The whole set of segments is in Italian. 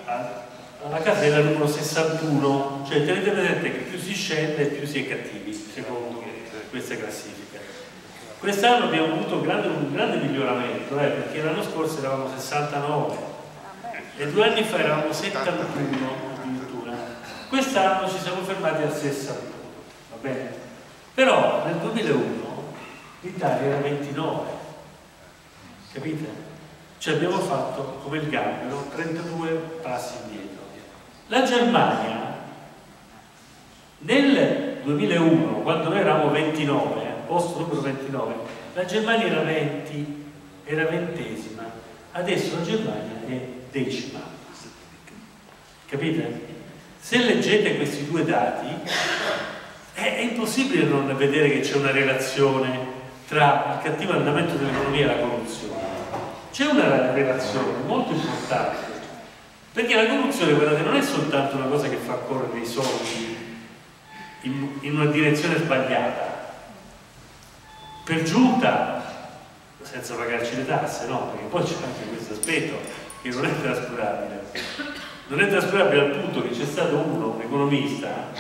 alla casella numero 61, cioè tenete presente che più si scende più si è cattivi, secondo questa classifica. Quest'anno abbiamo avuto un grande miglioramento, perché l'anno scorso eravamo 69 e 2 anni fa eravamo 71 addirittura. Quest'anno ci siamo fermati al 61, va bene? Però nel 2001 l'Italia era 29, capite? Cioè abbiamo fatto come il gambero 32 passi indietro. La Germania nel 2001, quando noi eravamo 29, posto numero 29, la Germania era 20, era 20ª, adesso la Germania è 10ª. Capite? Se leggete questi due dati è impossibile non vedere che c'è una relazione tra il cattivo andamento dell'economia e la corruzione. C'è una relazione molto importante, perché la corruzione, guardate, non è soltanto una cosa che fa correre i soldi in una direzione sbagliata, per giunta senza pagarci le tasse, no? Perché poi c'è anche questo aspetto che non è trascurabile. Non è trascurabile al punto che c'è stato un economista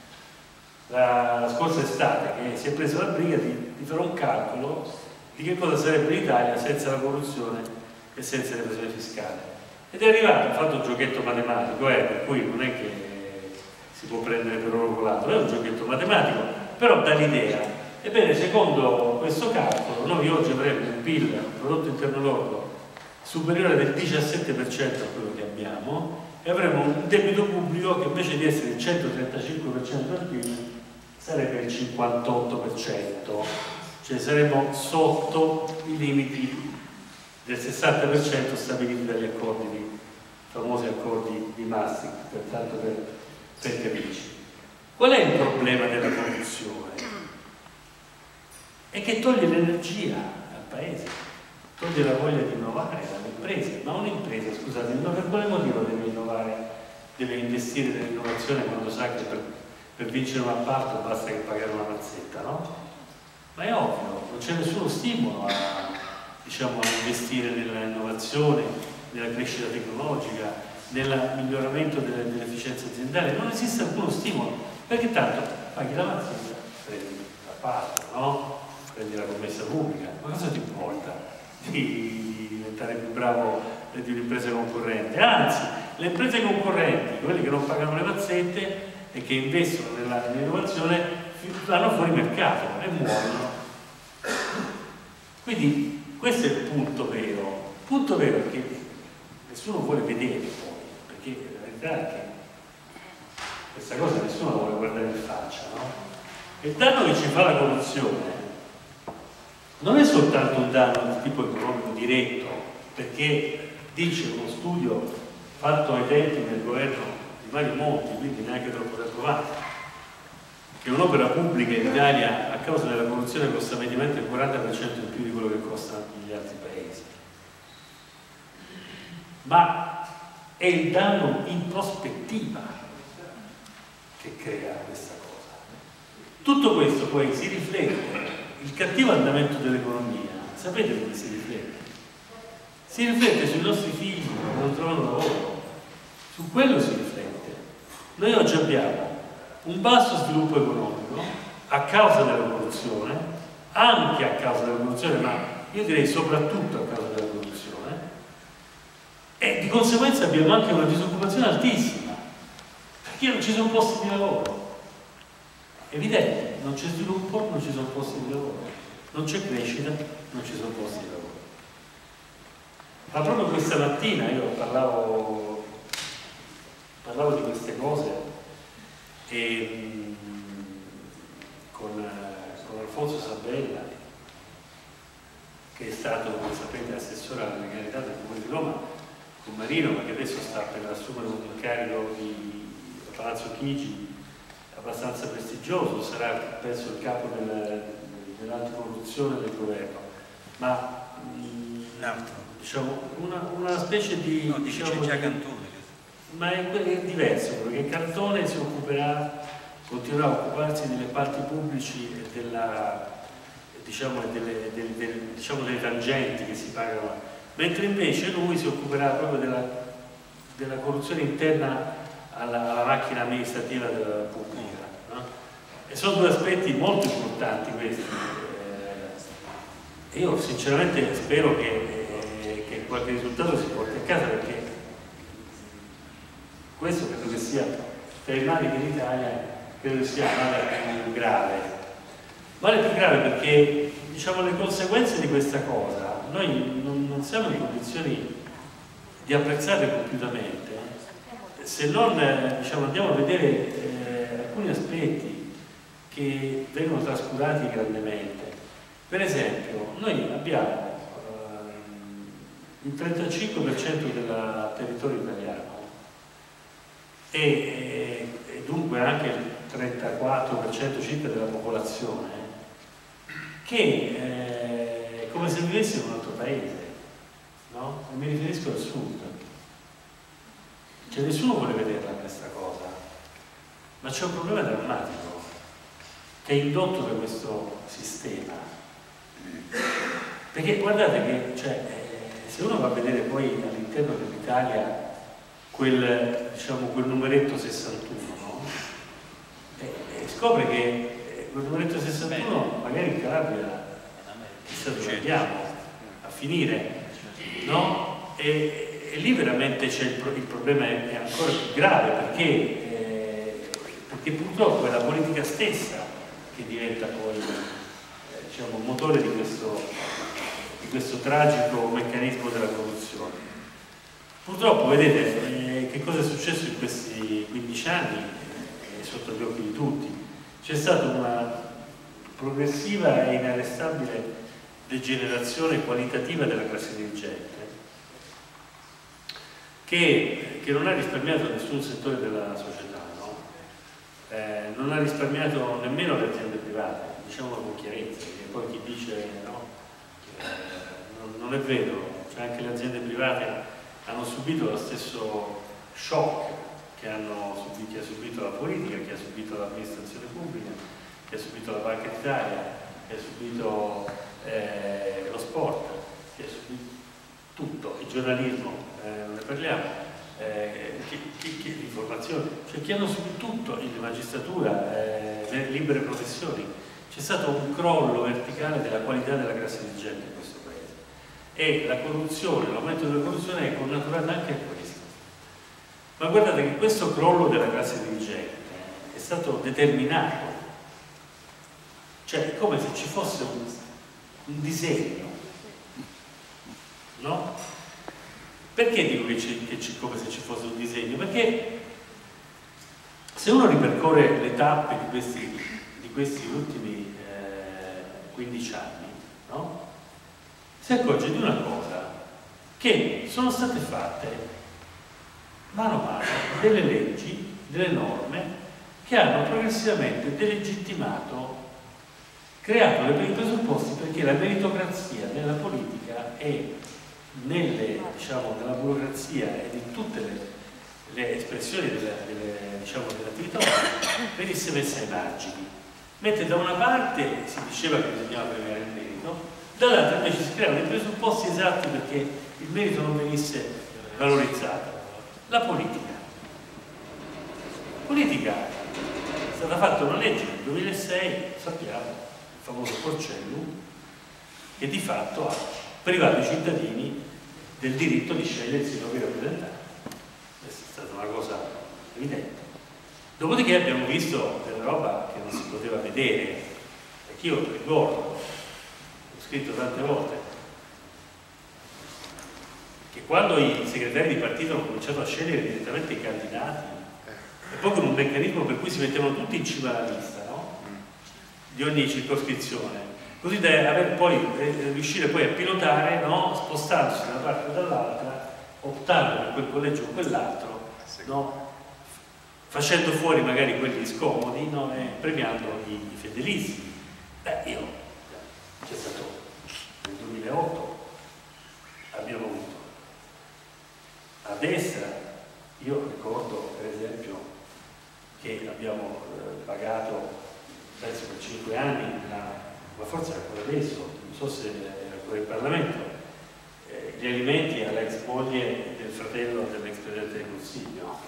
la scorsa estate che si è preso la briga di fare un calcolo di che cosa sarebbe l'Italia senza la corruzione e senza l'evasione fiscale. Ed è arrivato, ha fatto un giochetto matematico, per cui non è che si può prendere per oro colato, è un giochetto matematico, però dà l'idea. Ebbene, secondo questo calcolo, noi oggi avremo un PIL, un prodotto interno lordo, superiore del 17% a quello che abbiamo, e avremo un debito pubblico che invece di essere il 135% del PIL sarebbe il 58%, cioè saremo sotto i limiti del 60% stabiliti dagli accordi, famosi accordi di Maastricht, pertanto per capirci. Qual è il problema della corruzione? È che toglie l'energia al paese, toglie la voglia di innovare alle imprese. Ma un'impresa, scusate, per quale motivo deve innovare, deve investire nell'innovazione quando sa che per vincere un appalto basta che pagare una mazzetta, no? Ma è ovvio, non c'è nessuno stimolo a investire nell'innovazione, nella crescita tecnologica, nel miglioramento dell'efficienza aziendale. Non esiste alcuno stimolo, perché tanto paghi la mazzetta, prendi l'appalto, no? Prendi la commessa pubblica, ma cosa ti importa di diventare più bravo di un'impresa concorrente? Anzi, le imprese concorrenti, quelli che non pagano le mazzette e che investono nell'innovazione, vanno fuori mercato e muoiono. Quindi questo è il punto vero. Il punto vero è che nessuno vuole vedere poi, perché la verità è che questa cosa nessuno vuole guardare in faccia, no? Il danno che ci fa la corruzione non è soltanto un danno di tipo economico diretto, perché dice uno studio fatto ai tempi del governo di Mario Monti, quindi neanche troppo tempo fa, che un'opera pubblica in Italia a causa della corruzione costa mediamente il 40% in più di quello che costa negli altri paesi. Ma è il danno in prospettiva che crea questa cosa. Tutto questo poi si riflette. Il cattivo andamento dell'economia, sapete come si riflette? Si riflette sui nostri figli che non trovano lavoro, su quello si riflette. Noi oggi abbiamo un basso sviluppo economico a causa della corruzione, anche a causa della corruzione, ma io direi soprattutto a causa della corruzione, e di conseguenza abbiamo anche una disoccupazione altissima, perché non ci sono posti di lavoro. Evidente, non c'è sviluppo, non ci sono posti di lavoro, non c'è crescita, non ci sono posti di lavoro. Ma proprio questa mattina io parlavo di queste cose con Alfonso Sabella, che è stato, come sapete, assessore alla legalità del Comune di Roma, con Marino, ma che adesso sta per assumere un incarico a Palazzo Chigi abbastanza prestigioso, sarà penso il capo dell'anticorruzione del governo, ma diciamo una specie di... No, diciamo già Cantone. Ma è diverso, perché Cantone si occuperà, continuerà a occuparsi degli appalti pubblici e delle tangenti che si pagano, mentre invece lui si occuperà proprio della corruzione interna alla macchina amministrativa della pubblica, no? E sono due aspetti molto importanti questi. E io sinceramente spero che qualche risultato si porti a casa, perché questo credo che sia, per i mali dell'Italia, credo che sia il male più grave. Male più grave perché, diciamo, le conseguenze di questa cosa noi non siamo in condizioni di apprezzarle compiutamente, se non diciamo, andiamo a vedere alcuni aspetti che vengono trascurati grandemente. Per esempio, noi abbiamo il 35% del territorio italiano e dunque anche il 34% circa della popolazione che è come se vivesse in un altro paese, no? E mi riferisco al sud. Cioè nessuno vuole vederla questa cosa, ma c'è un problema drammatico che è indotto da questo sistema. Perché guardate che se uno va a vedere poi all'interno dell'Italia quel numeretto 61, no? Scopre che quel numeretto 61 magari in Calabria chissà dove andiamo a finire, no? E lì veramente c'è il problema è ancora più grave, perché purtroppo è la politica stessa che diventa poi diciamo, motore di questo tragico meccanismo della corruzione. Purtroppo vedete che cosa è successo in questi 15 anni, sotto gli occhi di tutti. C'è stata una progressiva e inarrestabile degenerazione qualitativa della classe dirigente che non ha risparmiato nessun settore della società, no? Non ha risparmiato nemmeno le aziende private, diciamolo con chiarezza, perché poi chi dice no, non è vero, cioè anche le aziende private hanno subito lo stesso shock che ha subito la politica, che ha subito l'amministrazione pubblica, che ha subito la Banca d'Italia, che ha subito lo sport, che ha subito tutto, il giornalismo, non ne parliamo, l'informazione, cioè che hanno subito tutto, la magistratura, le libere professioni. C'è stato un crollo verticale della qualità della classe dirigente in questo paese e la corruzione, l'aumento della corruzione è connaturata anche a questo. Ma guardate che questo crollo della classe dirigente è stato determinato, cioè è come se ci fosse un disegno, no? Perché dico che c'è come se ci fosse un disegno? Perché se uno ripercorre le tappe di questi ultimi 15 anni, no? Si accorge di una cosa, che sono state fatte mano a mano delle leggi, delle norme che hanno progressivamente delegittimato, creato i presupposti perché la meritocrazia nella politica e nella burocrazia e in tutte le espressioni dell'attività venisse messa ai margini. Mentre da una parte si diceva che bisognava premiare il merito, dall'altra invece si creavano i presupposti esatti perché il merito non venisse valorizzato. La politica. È stata fatta una legge nel 2006, sappiamo, il famoso Porcellum, che di fatto ha privato i cittadini del diritto di scegliersi i propri rappresentanti. Questa è stata una cosa evidente. Dopodiché abbiamo visto della roba che non si poteva vedere, perché io ricordo, ho scritto tante volte, che quando i segretari di partito hanno cominciato a scegliere direttamente i candidati, e poi con un meccanismo per cui si mettevano tutti in cima alla lista, no? Di ogni circoscrizione, così da riuscire poi a pilotare, no? Spostandosi da una parte o dall'altra, optando per quel collegio o quell'altro, no? Facendo fuori magari quelli scomodi, no? E premiando i fedelissimi. C'è stato nel 2008, abbiamo avuto a destra, io ricordo per esempio che abbiamo pagato, penso per 5 anni, ma forse ancora adesso, non so se era ancora in Parlamento, gli alimenti alla ex moglie del fratello dell'ex Presidente del Consiglio.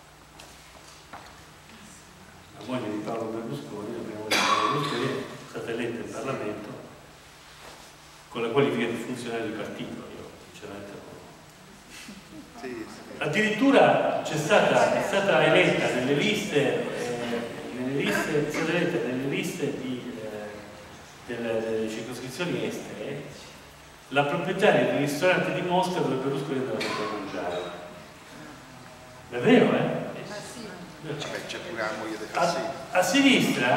La moglie di Paolo Berlusconi, la prima moglie di Paolo Berlusconi, è stata eletta in Parlamento con la qualifica di funzionario di partito. Io sinceramente addirittura è stata eletta nelle liste delle circoscrizioni estere la proprietaria del ristorante di Mosca dove Berlusconi andava a mangiare. È vero, eh? C'è pure la moglie del a sinistra,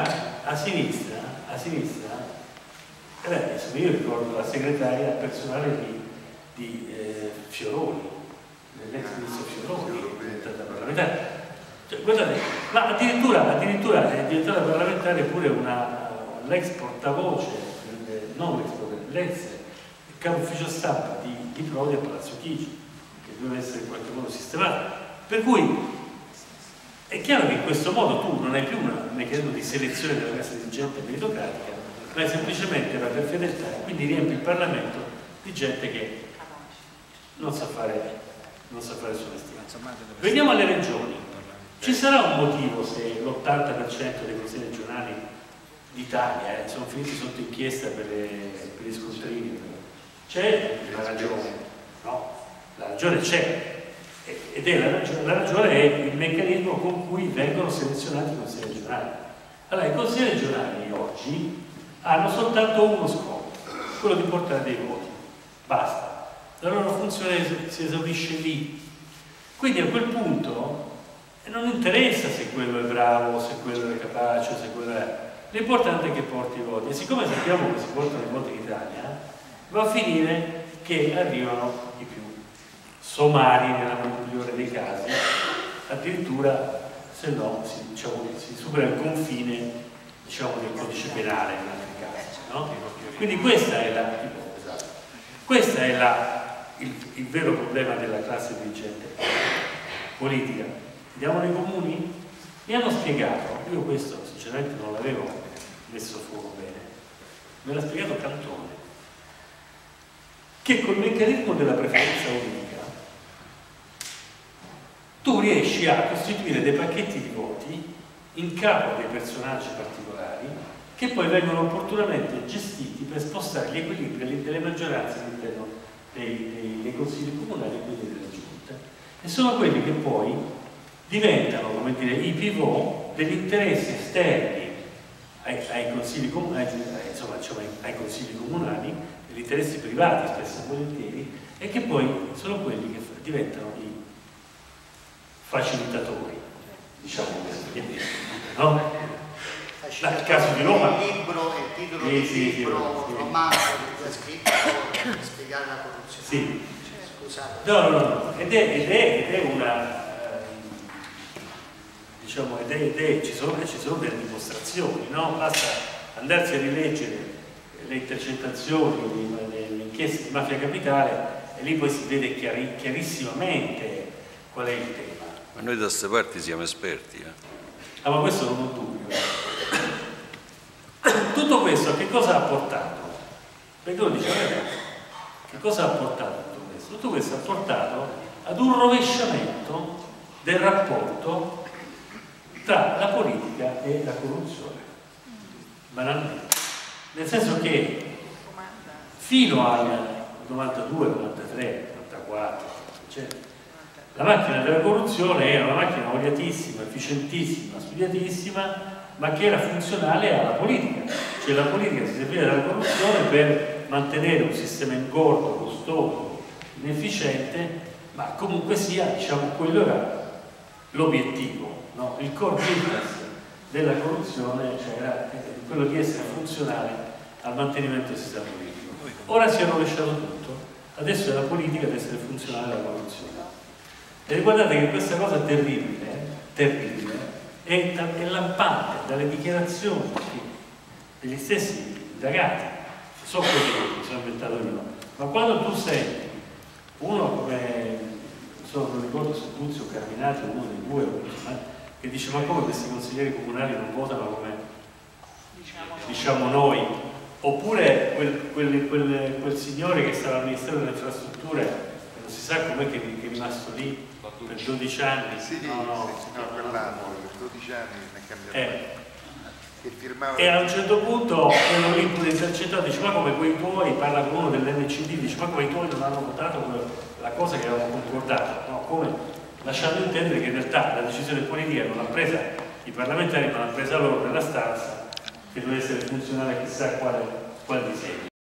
adesso io ricordo la segretaria personale di Fioroni, dell'ex ministro Fioroni, che è diventata parlamentare. Cioè, guardate, ma addirittura è diventata parlamentare pure l'ex portavoce, non l'ex capo ufficio stampa di Prodi a Palazzo Chigi, che doveva essere in qualche modo sistemato. Per cui è chiaro che in questo modo tu non hai più un meccanismo di selezione della classe dirigente meritocratica, ma è semplicemente per fedeltà, quindi riempi il Parlamento di gente che non sa fare il suo mestiere. Veniamo alle regioni. Ci sarà un motivo se l'80% dei consigli regionali d'Italia sono finiti sotto inchiesta per gli scontrini? C'è una ragione? No, la ragione c'è. Ed è la ragione è il meccanismo con cui vengono selezionati i consigli regionali. Allora, i consigli regionali oggi hanno soltanto uno scopo, quello di portare dei voti. Basta. La loro funzione si esaurisce lì. Quindi a quel punto non interessa se quello è bravo, se quello è capace, se quello è... L'importante è che porti i voti. E siccome sappiamo che si portano i voti in Italia, va a finire che arrivano i più somari nella migliore dei casi, addirittura se no si supera il confine, diciamo, del codice penale in altri casi, no? Quindi questo è il vero problema della classe dirigente politica. Andiamo nei comuni? Mi hanno spiegato, io questo sinceramente non l'avevo messo fuoco bene, me l'ha spiegato Cantone, che col meccanismo della preferenza unica tu riesci a costituire dei pacchetti di voti in capo a dei personaggi particolari che poi vengono opportunamente gestiti per spostare gli equilibri delle maggioranze all'interno dei consigli comunali e quindi delle giunte, e sono quelli che poi diventano, come dire, i pivot degli interessi esterni ai consigli comunali, ai consigli comunali, degli interessi privati spesso e volentieri, e che poi sono quelli che diventano i facilitatori, diciamo così, no? Il caso di Roma, il titolo del libro, romanzo che tu hai scritto per spiegare la corruzione. Sì. Scusate. No. Ed è una diciamo, ci sono delle dimostrazioni, no? Basta andarsi a rileggere le intercettazioni, le inchieste di Mafia Capitale, e lì poi si vede chiarissimamente qual è il tema. Ma noi da queste parti siamo esperti, Ah, ma questo non ho dubbio. Tutto questo a che cosa ha portato? Perché lo dice ragazzi, che cosa ha portato tutto questo? Tutto questo ha portato ad un rovesciamento del rapporto tra la politica e la corruzione, banalmente. Nel senso che fino al 92, 93, 94, eccetera, la macchina della corruzione era una macchina odiatissima, efficientissima, studiatissima, ma che era funzionale alla politica. Cioè la politica si serviva della corruzione per mantenere un sistema ingordo, costoso, inefficiente, ma comunque sia, diciamo, quello era l'obiettivo, no? Il core business della corruzione, cioè era quello di essere funzionale al mantenimento del sistema politico. Ora si è rovesciato tutto, adesso è la politica ad essere funzionale alla corruzione. E guardate che questa cosa terribile è lampante dalle dichiarazioni degli stessi indagati. So quello che mi sono inventato io, ma quando tu senti uno come, non ricordo se Buzzi o Carminati, uno dei due, che dice: ma come questi consiglieri comunali non votano come diciamo noi? Oppure quel signore che stava al Ministero delle Infrastrutture, non si sa com'è che è rimasto lì per 12 anni. Sì, no, quell'anno, per 12 anni ne è cambiato. E a un certo punto quello lì pure esercitato dice: ma come quei tuoi, parla con uno dell'NCD, dice: ma come i tuoi non hanno votato la cosa che avevamo concordato, no? Come lasciando intendere che in realtà la decisione politica non l'ha presa i parlamentari, ma l'ha presa loro nella stanza, che deve essere funzionale chissà quale disegno.